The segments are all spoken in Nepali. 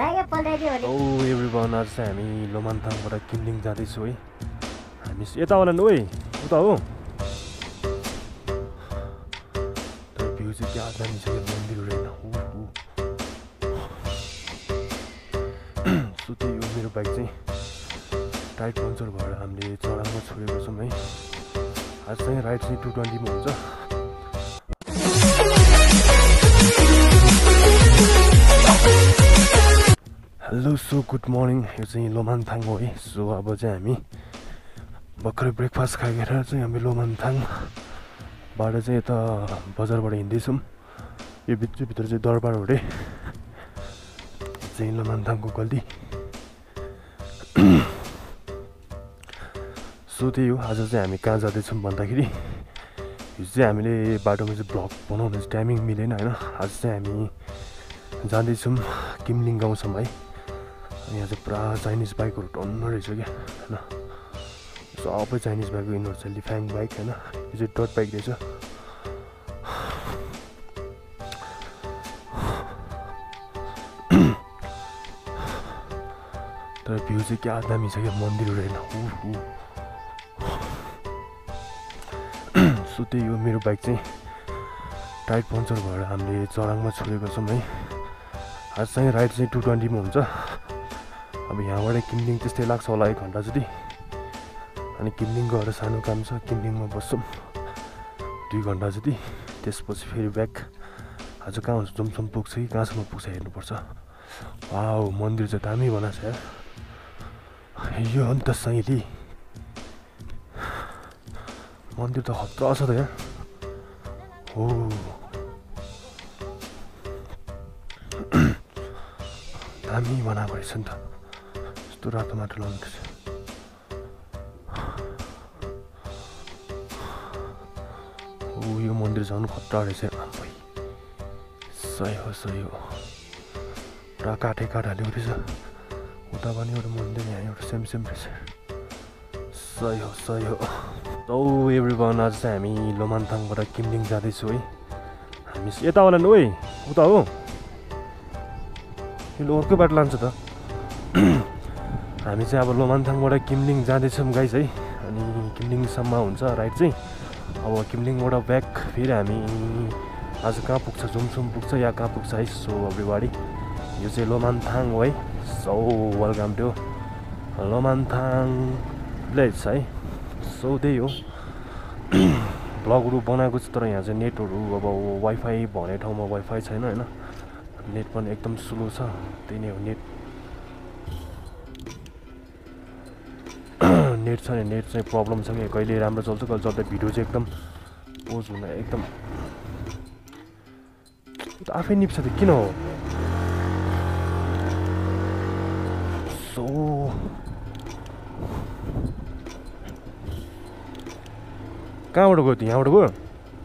एभ्रिवान आज चाहिँ हामी लोमान्थाङबाट किमलिङ जाँदैछौँ है। हामी यता होला नि ओइ उता हो। तर भ्यू चाहिँ क्या दामी छ यो मन्दिर रहेन। सो त्यही हो, मेरो बाइक चाहिँ टाइट पङ्चर भएर हामीले चढानमा छोडेको छौँ है। आज चाहिँ राइड चाहिँ 220 मा हुन्छ। Hello so good morning. यो चाहिँ लोमान्थाङ हो है। सो अब चाहिँ हामी भर्खरै ब्रेकफास्ट खाएर चाहिँ हामी लोमान्थाङबाट चाहिँ यता बजारबाट हिँड्दैछौँ। यो भित्र चाहिँ दरबार हो रे, चाहिँ लोमान्थाङको गल्ली। सो त्यही हो, आज चाहिँ हामी कहाँ जाँदैछौँ भन्दाखेरि हिजो चाहिँ हामीले बाटोमा चाहिँ भ्लग बनाउनु चाहिँ टाइमिङ मिलेन होइन। आज चाहिँ हामी जाँदैछौँ किमलिङ गाउँसम्म है। यहाँ चाहिँ पुरा चाइनिज बाइकहरू टन्न रहेछ क्या होइन। सबै चाइनिज बाइक यिनीहरू चाहिँ लिफ्याङ बाइक होइन। यो चाहिँ डट बाइक रहेछ। तर भ्यू चाहिँ क्या दामी छ क्या मन्दिरहरू हेर्न। सो त्यही हो, मेरो बाइक चाहिँ टाइट पङ्चर भएर हामीले चढाङमा छोडेको छौँ है। आज चाहिँ राइड चाहिँ 220 मा हुन्छ। अब यहाँबाट किमलिङ त्यस्तै लाग्छ होला 1 घन्टा जति। अनि किमलिङ गएर सानो काम छ, किमलिङमा बस्छौँ 2 घन्टा जति। त्यसपछि फेरि ब्याक। आज कहाँ हुन्छ, जुमसुम पुग्छ कि कहाँसम्म पुग्छ हेर्नुपर्छ। वाउ मन्दिर चाहिँ दामी बनाएको छ यार। यो हो नि त सैली मन्दिर त खतरा छ त यार। हो दामी बनाएको रहेछ नि त। यस्तो रातो माटो लगाउँदैछ। यो मन्दिर झन् खतरा रहेछ। सही हो सही हो, पुरा काठे काठ हाल्यो रहेछ। उता पनि एउटा मन्दिर, यहाँ एउटा सेम रहेछ। सही हो सही हो। एभ्रिवान आज चाहिँ हामी लोमान्थाङबाट किमलिङ जाँदैछौँ है। हामी यता होला नि ओइ उता हो। यो अर्कै बाटो लान्छ त। हामी चाहिँ अब लोमान्थाङबाट किमलिङ जाँदैछौँ गाइस है। अनि किमलिङसम्म हुन्छ राइड चाहिँ। अब किमलिङबाट ब्याक फेरि हामी आज कहाँ पुग्छ, जुमसुम पुग्छ या कहाँ पुग्छ है। सो एभ्रिबडी, यो चाहिँ लोमान्थाङ हो है। So welcome to Lomanthang village है। सो त्यही हो, ब्लगहरू बनाएको छ तर यहाँ चाहिँ नेटहरू अब वाइफाई भन्ने ठाउँमा वाइफाई छैन होइन। नेट पनि एकदम स्लो छ। त्यही नै हो, नेट छ नि, नेट चाहिँ प्रब्लम छ कि कहिले राम्रो चल्छ कहिले चल्छ। भिडियो चाहिँ एकदम पोज हुन एकदम आफै निप्छ त किन हो। सो कहाँबाट गयो त, यहाँबाट गयो।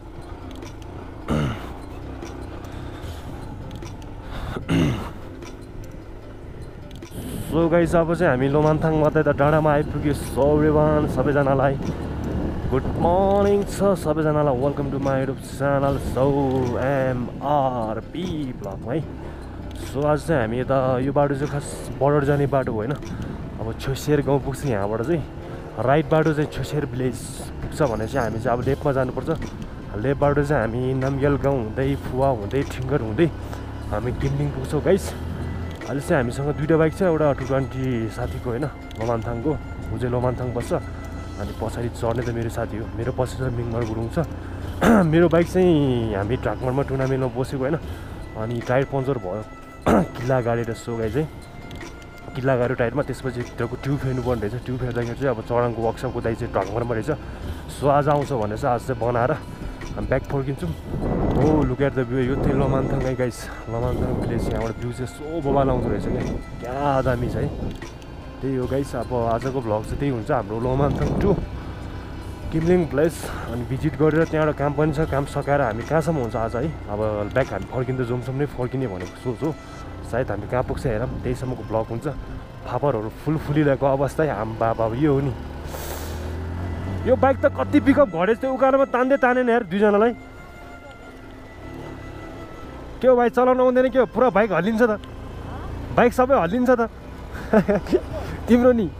सो गाइस अब चाहिँ हामी लोमान्थाङमा त डाँडामा आइपुग्यो। सो एभ्रिवान सबैजनालाई गुड मर्निङ छ सबैजनालाई। Welcome to my YouTube channel so MRP vlog है। सो आज चाहिँ हामी यता यो बाटो चाहिँ खास बर्डर जाने बाटो होइन। अब छोसेर गाउँ पुग्छ। यहाँबाट चाहिँ राइट बाटो चाहिँ छोसेर भिलेज पुग्छ भने चाहिँ हामी चाहिँ अब लेफ्टमा जानुपर्छ। लेफ्ट बाटो चाहिँ हामी नामग्याल गाउँ हुँदै फुवा हुँदै ठिङ्गर हुँदै हामी किमलिङ पुग्छौँ गाइस। अहिले चाहिँ हामीसँग 2टा बाइक छ। एउटा 220 साथीको होइन लोमान्थाङको, ऊ चाहिँ लोमान्थाङ बस्छ। अनि पछाडि चढ्ने त मेरो साथी हो, मेरो पछि चाहिँ मिङमार गुरुङ छ। मेरो बाइक चाहिँ हामी ट्राकमारमा टुर्नामेन्टमा बसेको होइन। अनि टायर पङ्चर भयो, किल्ला गाडेर। सो गाई चाहिँ किल्ला गाड्यो टायरमा। त्यसपछि भित्रको ट्युब फेर्नुपर्ने रहेछ। ट्युब फेर्दाखेरि चाहिँ अब चढाङको वर्कसपको दाइ चाहिँ ट्राकमारमा रहेछ। सो आज आउँछ भने चाहिँ आज चाहिँ बनाएर ब्याक फर्किन्छौँ। हो लुक एट द भ्यू। यो चाहिँ लोमान्थाङ है गाइस, लोमान्थाङ भिलेज। यहाँबाट भ्यू चाहिँ सो बबाल आउँदो रहेछ क्या दामी छ है। त्यही हो गाइस, अब आजको भ्लग चाहिँ त्यही हुन्छ हाम्रो लोमान्थाङ टु किमलिङ प्लेस। अनि भिजिट गरेर त्यहाँबाट काम पनि छ, काम सकाएर हामी कहाँसम्म हुन्छ आज है। अब ब्याक हामी फर्किँदा जुमसुम नै फर्किने भनेको सोच हो। सायद हामी कहाँ पुग्छ हेरौँ, त्यहीसम्मको भ्लग हुन्छ। फापरहरू फुलिरहेको अवस्था है। हाम बाबा यो हो नि, यो बाइक त कति पिकअप घटेछ त्यो उकालोमा तानेन यार दुईजनालाई। के हो भाइ चलाउनु आउँदैन के हो? पुरा बाइक हल्लिन्छ त। बाइक सबै हल्लिन्छ त तिम्रो नि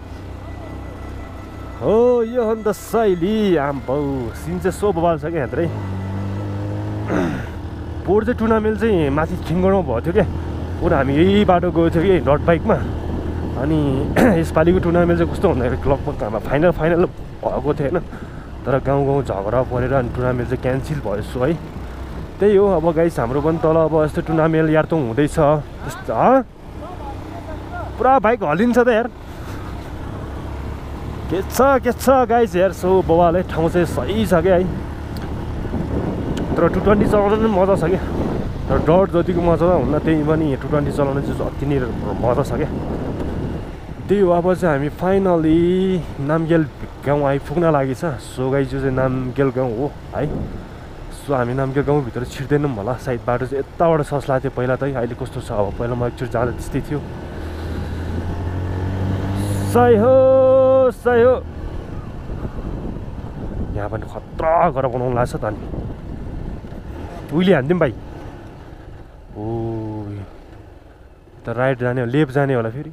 हो यो हो नि त शैली आम्बौ सिन चाहिँ सो बवाल छ क्या यत्रै पोहोर चाहिँ टुर्नामेन्ट चाहिँ माथि ठिङ्गरमा भएको थियो क्या पुरा हामी यही बाटो गएको थियो कि डट बाइकमा अनि यसपालिको टुर्नामेन्ट चाहिँ कस्तो भन्दाखेरि लगभग हाम्रो फाइनल भएको थियो होइन तर गाउँ झगडा परेर अनि टुर्नामेन्ट चाहिँ क्यान्सल भयो सो है त्यही हो अब गाइस हाम्रो पनि तल अब यस्तो टुर्नामेन्ट यार त हुँदैछ त्यस्तो पुरा बाइक हल्लिन्छ त यार के छ गाइस यार सो बवाल है ठाउँ चाहिँ सही छ क्या है तर 220 चलाउनु पनि मजा छ क्या तर डट जतिको मजा हुन्न त्यही पनि 220 चलाउनु चाहिँ अति नै मजा छ क्या त्यही हो अब चाहिँ हामी फाइनली नामगेल गाउँ आइपुग्न लागेछ सो गाइस यो चाहिँ नामगेल गाउँ हो है सो हामी नामगेल गाउँभित्र छिर्दैनौँ होला सायद बाटो चाहिँ यताबाट सस्ला थियो पहिला त अहिले कस्तो छ अब पहिला म एकचोटि जाँदा त्यस्तै थियो सही हो यहाँ पनि खतरा गरेर बनाउनु लाग्छ त अनि उहिले हानिदिउँ भाइ ओ त राइट जाने लेफ्ट जाने होला फेरि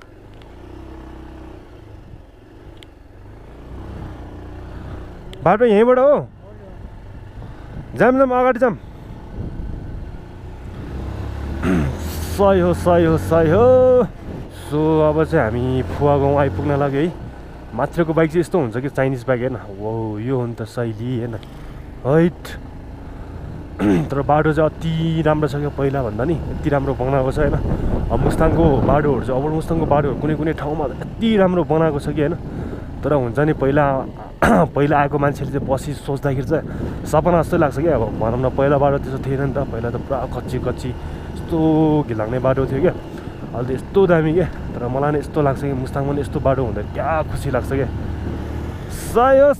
बाटो यहीँबाट हो जाम अगाडि जाम सही हो सो अब चाहिँ हामी फुवा गाउँ आइपुग्न लाग्यो है माथिको बाइक चाहिँ यस्तो हुन्छ कि चाइनिज बाइक हेर्न वो यो हो नि त शैली हेर्न हैट तर बाटो चाहिँ अति राम्रो छ क्या पहिला भन्दा नि यति राम्रो बनाएको छ होइन अब मुस्ताङको बाटोहरू चाहिँ अब मुस्ताङको बाटोहरू कुनै ठाउँमा यति राम्रो बनाएको छ कि होइन तर हुन्छ नि पहिला आएको मान्छेले चाहिँ पछि सोच्दाखेरि चाहिँ सपना जस्तै लाग्छ क्या अब भनौँ न पहिला बाटो त्यस्तो थिएन नि त पहिला त पुरा कच्ची यस्तो घिलाग्ने बाटो थियो क्या अहिले त यस्तो दामी क्या तर मलाई नै यस्तो लाग्छ कि मुस्ताङमा पनि यस्तो बाटो हुँदा क्या खुसी लाग्छ क्या सही हो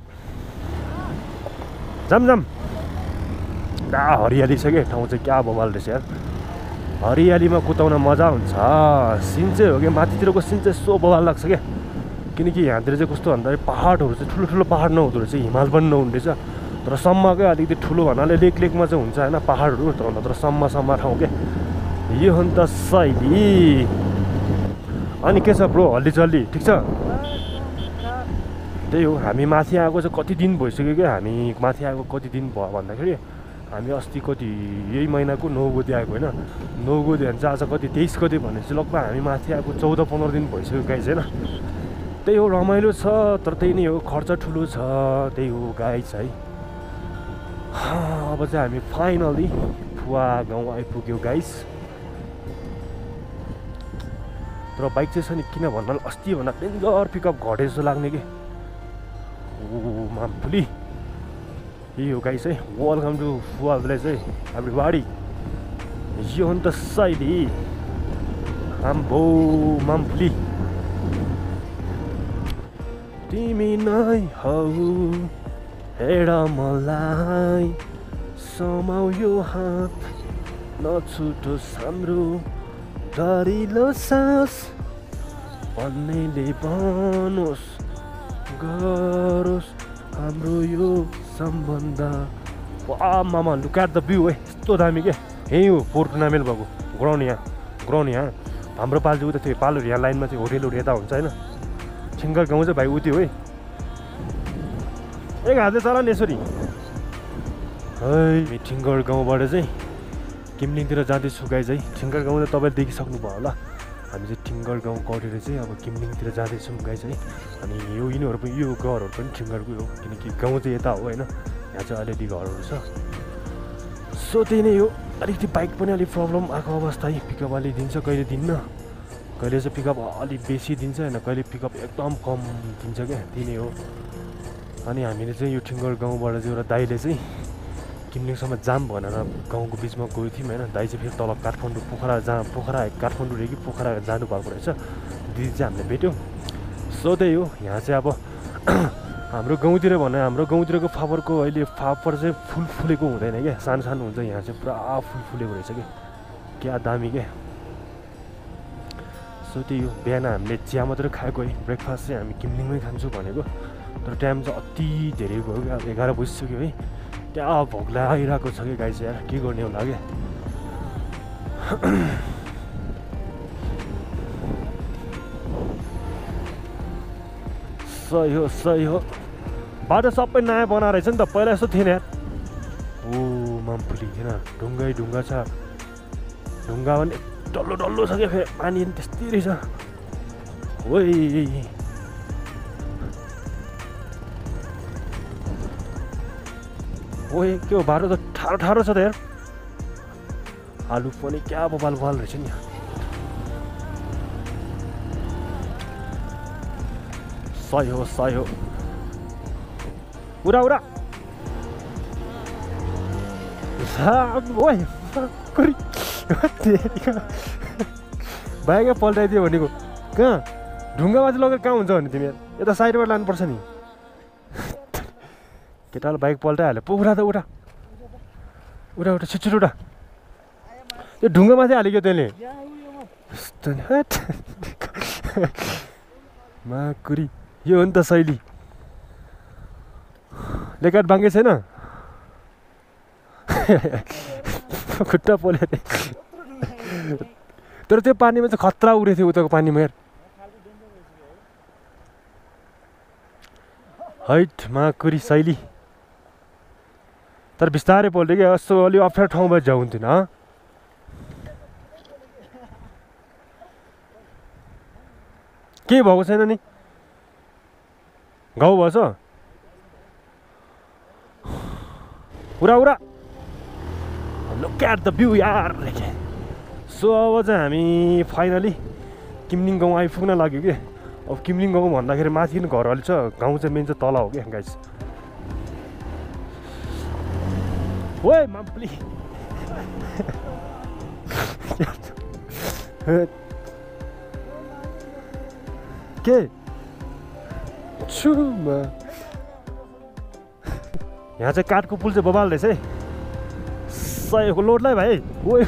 जाम क्या हरियाली छ क्या ठाउँ चाहिँ क्या बवाल रहेछ यार हरियालीमा कुदाउन मजा हुन्छ सिन चाहिँ हो कि माथितिरको सिन चाहिँ सो बवाल लाग्छ क्या किनकि यहाँतिर चाहिँ कस्तो भन्दाखेरि पहाडहरू चाहिँ ठुलो पहाड नहुँदो रहेछ हिमाल पनि नहुँदो रहेछ तर सम्मकै अलिकति ठुलो भन्नाले लेकमा चाहिँ हुन्छ होइन पहाडहरू तर सम्म ठाउँ क्या यो हो नि त शैली अनि के छ ब्रो हल्ली चल्ली ठिक छ त्यही हो हामी माथि आएको चाहिँ कति दिन भइसक्यो क्या हामी माथि आएको कति दिन भयो भन्दाखेरि हामी अस्ति कति यही महिनाको 9 गते आएको होइन 9 गते भने चाहिँ आज कति 23 गते भनेपछि लगभग हामी माथि आएको 14-15 दिन भइसक्यो गाइस होइन त्यही हो रमाइलो छ तर त्यही नै हो खर्च ठुलो छ त्यही हो गाइस है अब चाहिँ हामी फाइनली फुवा गाउँ आइपुग्यो गाइस तर बाइक चाहिँ छ नि किन भन्नाले अस्ति भन्दा डेन्जर पिकअप घटे जस्तो लाग्ने कि ओ मामफुली यही हो गाइस है वेलकम टु फुवा भिलेज है एभ्रीबडी यो हो नि त शैली आम्बो मामफुली तिमी नै हौ हेड मलाई समाउ यो हात नछुटोस् हाम्रो दरिलो सास भन्नेले बनोस् गरोस् हाम्रो यो सम्बन्ध मामा लुक एट द भ्यू है यस्तो दामी क्या यही हो 4 टुर्नामेन्ट भएको ग्राउन्ड यहाँ हाम्रो पाल चाहिँ उता थियो पालहरू यहाँ लाइनमा चाहिँ होटेलहरू यता हुन्छ होइन ठिङ्गर गाउँ चाहिँ भाइ उति हो है एक हातले चला नि यसरी है ठिङ्गर गाउँबाट चाहिँ किमलिङतिर जाँदैछु गाइज है ठिङ्गर गाउँ त तपाईँले देखिसक्नुभयो होला हामी चाहिँ ठिङ्गर गाउँ कटेर चाहिँ अब किमलिङतिर जाँदैछौँ गाइज है अनि यो यिनीहरू पनि यो घरहरू पनि ठिङ्गरकै हो किनकि गाउँ चाहिँ यता हो होइन यहाँ चाहिँ अलिअलि घरहरू छ सो त्यही नै हो अलिकति बाइक पनि अलिक प्रब्लम आएको अवस्था है पिकअप अलिक दिन्छ कहिले दिन्न कहिले चाहिँ पिकअप अलिक बेसी दिन्छ होइन कहिले पिकअप एकदम कम दिन्छ क्या त्यही नै हो अनि हामीले चाहिँ यो ठिङ्गर गाउँबाट चाहिँ एउटा दाइले चाहिँ किमलिङसम्म जाम भनेर गाउँको बिचमा गएको थियौँ होइन दाइ चाहिँ फेरि तल काठमाडौँ पोखरा काठमाडौँ रे कि पोखरा जानुभएको रहेछ दिदी चाहिँ हामीले भेट्यौँ सो त्यही हो यहाँ चाहिँ अब हाम्रो गाउँतिर भने हाम्रो गाउँतिरको फापरको अहिले फापर चाहिँ फुल फुलेको हुँदैन क्या सानो हुन्छ यहाँ चाहिँ पुरा फुल फुलेको रहेछ क्या दामी क्या सो त्यही हो बिहान हामीले चिया मात्रै खाएको है ब्रेकफास्ट चाहिँ हामी किमलिङमै खान्छौँ भनेको तर टाइम चाहिँ अति धेरै भयो क्या 11 बजिसक्यो है त्यहाँ भोक लागिरहेको छ कि गाई चाहिँ यार के गर्ने होला क्या सही हो बाटो सबै नयाँ बनाएर रहेछ नि त पहिला यस्तो थिएन यार ओ मामफुली हेर ढुङ्गा छ ढुङ्गा पनि डल्लो छ क्या फेरि पानी पनि त्यस्तै रहेछ ओइ ओए के हो बाटो त ठाडो छ त यार आलु पनि क्या बबाल रहेछ नि सही हो उरा ओइ बाइकै पल्टाइदियो भनेको कहाँ ढुङ्गामा चाहिँ लगेर कहाँ हुन्छ भने तिमी यता साइडबाट लानुपर्छ नि केटाले बाइक पल्टाइहाल्यो पो उठा छिटो उठा त्यो ढुङ्गामा चाहिँ हालेको त्यसले माकुरी यो हो नि त शैली लेकाट बाङ्गे छैन खुट्टा पोले तर त्यो पानीमा चाहिँ खतरा उडेको थियो उताको पानीमा हेर हैट माकुरी शैली तर बिस्तारै पोल्यो क्या यस्तो अलि अप्ठ्यारो ठाउँमा जाउ हुन्थेन केही भएको छैन नि गाउँ भएछ उरा लुक एट द भ्यू यार सो अब चाहिँ हामी फाइनली किमलिङ गाउँ आइपुग्न लाग्यो कि अब किमलिङ गाउँ भन्दाखेरि माथि नै घर अलि छ गाउँ चाहिँ मेन चाहिँ तल हो क्या गाइस ओए माम्पली के छुमा यहाँ चाहिँ काठको पुल चाहिँ बबाल रहेछ है सही हो लोडलाई भाइ ओए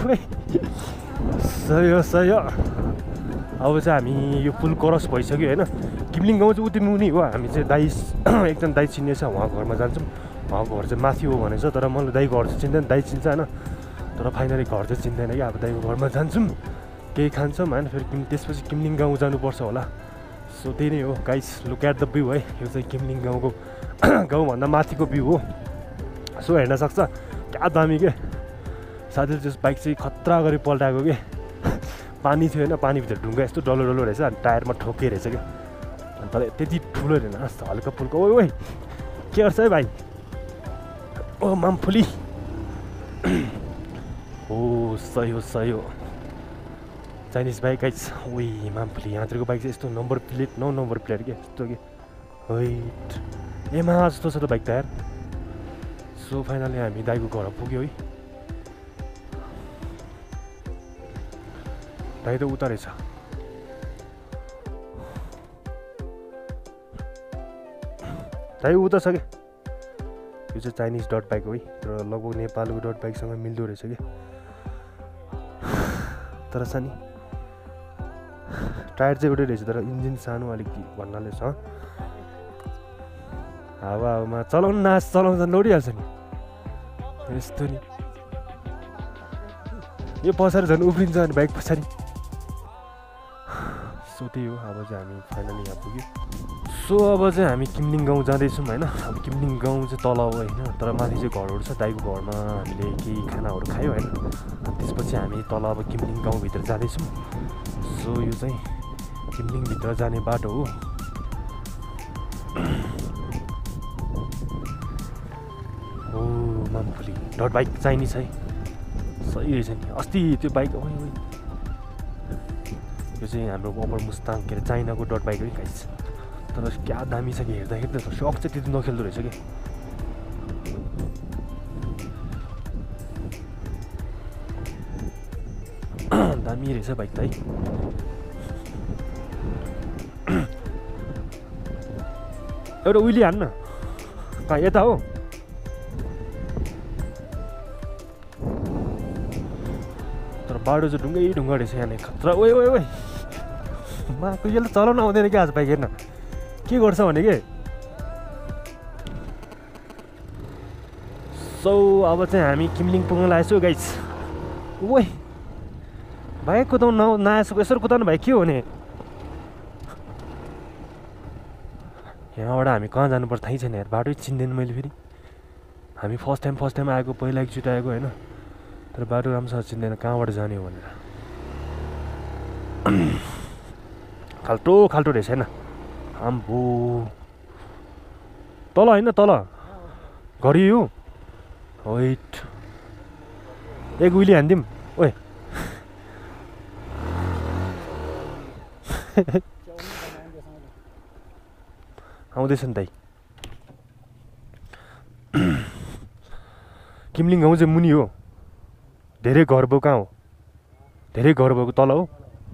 सही हो अब चाहिँ हामी यो पुल क्रस भइसक्यो होइन किमलिङ गाउँ चाहिँ उति मुनि हो हामी चाहिँ दाइ एकजना दाइ चिन्ने छ उहाँको घरमा जान्छौँ उहाँको घर चाहिँ माथि हो भनेछ तर मलाई दाइको घर चाहिँ चिन्दैन दाइ चिन्छ होइन तर फाइनली घर चाहिँ चिन्दैन कि अब दाइको घरमा जान्छौँ केही खान्छौँ होइन फेरि त्यसपछि किमलिङ गाउँ जानुपर्छ होला सो त्यही नै हो guys look at the view है यो चाहिँ किमलिङ गाउँको गाउँभन्दा माथिको भ्यू हो सो हेर्न सक्छ क्या दामी के साथीले त्यस बाइक चाहिँ खतरा गरी पल्टाएको के पानी थियो होइन पानीभित्र ढुङ्गा यस्तो डल्लो रहेछ अनि टायरमा ठोके रहेछ क्या अन्त त्यति ठुलो रहेन हल्का फुल्का ओइ के गर्छ है भाइ ओ मामफुली ओ सही हो चाइनिज बाइक गाइस ओइ मामफुली यहाँतिरको बाइक चाहिँ यस्तो नम्बर प्लेट के यस्तो कि हैट एमा जस्तो छ त बाइक त यार सो फाइनली हामी दाइको घर पुग्यो है दाइ त उता रहेछ दाइ उता छ क्या यो चाहिँ चाइनिज डट बाइक हो है तर लगभग नेपालको डट बाइकसँग मिल्दो रहेछ कि तर सानी टायर चाहिँ एउटै रहेछ तर इन्जिन सानो अलिकति भन्नाले छ हावामा चलाउँदा नोडिहाल्छ नि यस्तो नि यो पछाडि झन् उफ्रिन्छ अनि बाइक पछाडि सो त्यही हो अब चाहिँ हामी फाइनली यहाँ पुग्यो सो अब चाहिँ हामी किमलिङ गाउँ जाँदैछौँ होइन अब किमलिङ गाउँ चाहिँ तल हो होइन तर माथि चाहिँ घरहरू छ दाइको घरमा हामीले केही खानाहरू खायो होइन त्यसपछि हामी तल अब किमलिङ गाउँभित्र जाँदैछौँ सो यो चाहिँ किमलिङभित्र जाने बाटो हो ओ मामफुली डट बाइक चाइनिज है सही रहेछ नि अस्ति त्यो बाइक यो चाहिँ हाम्रो अपर मुस्ताङ के अरे चाइनाको डट बाइक हो नि गाइस तर क्या दामी छ कि हेर्दाखेरि त सक चाहिँ त्यति नखेल्दो रहेछ कि दामी रहेछ बाइक त है एउटा उइली हान्न कहाँ यता हो तर बाटो चाहिँ ढुङ्गा रहेछ यहाँनिर खतरा ओए माको यसले चलाउन आउँदैन कि आज बाइक हेर्न के गर्छ भने के सो अब चाहिँ हामी किमलिङ पुग्न लागेको छु गाइस ओए बाइक कुदाउनु नआएछ यसरी कुदाउनु भाइ के हो भने यहाँबाट हामी कहाँ जानुपर्छ थाहै छैन यार, बाटै चिन्दैन मैले फेरि। हामी फर्स्ट टाइम आएको, पहिला एकचोटि आएको होइन, तर बाटो राम्रोसँग चिन्दैन कहाँबाट जाने हो भनेर। खाल्टो रहेछ होइन आम्बो। तल होइन तल गरियो वेट एक उइली हानिदिउँ ओए। आउँदैछ नि दाइ। किमलिङ गाउँ चाहिँ मुनि हो, धेरै घर भएको कहाँ हो, धेरै घर भएको तल हो।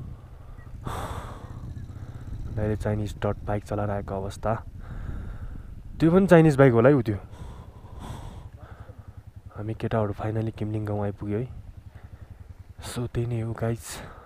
अहिले चाइनिज डट बाइक चलाएर आएको अवस्था, त्यो पनि चाइनिज बाइक होला है उ त्यो। हामी केटाहरू फाइनली किमलिङ गाउँ आइपुग्यो है। सो त्यही नै हो गाइज।